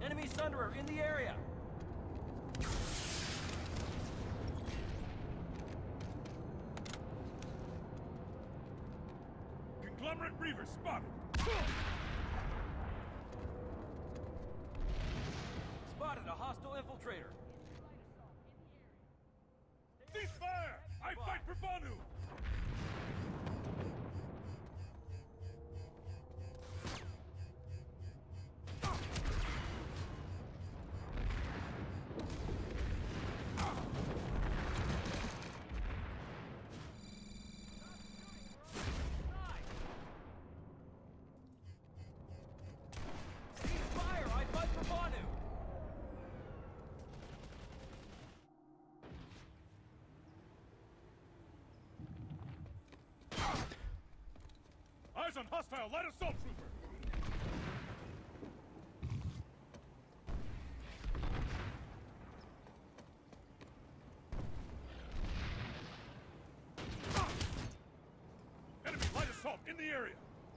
Enemy Sunderer in the area! Conglomerate Reaver spotted! Spotted a hostile infiltrator! Cease fire! I fight for Banu! Eyes on hostile light assault trooper! Enemy light assault in the area!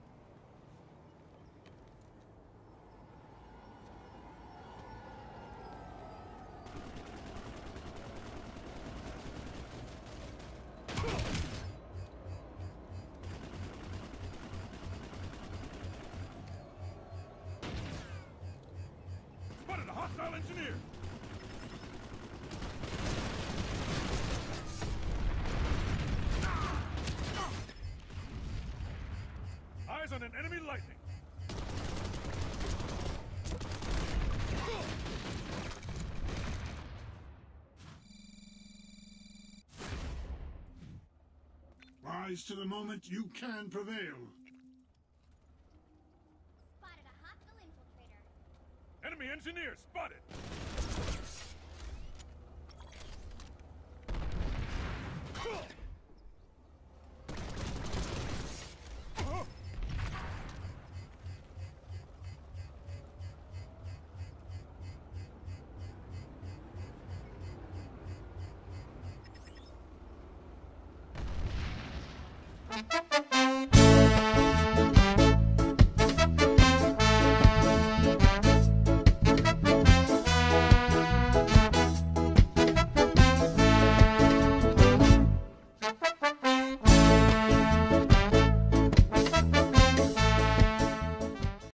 Spotted a hostile engineer! Eyes on an enemy lightning! Rise to the moment, you can prevail. Spotted a hostile infiltrator. Enemy engineer spotted!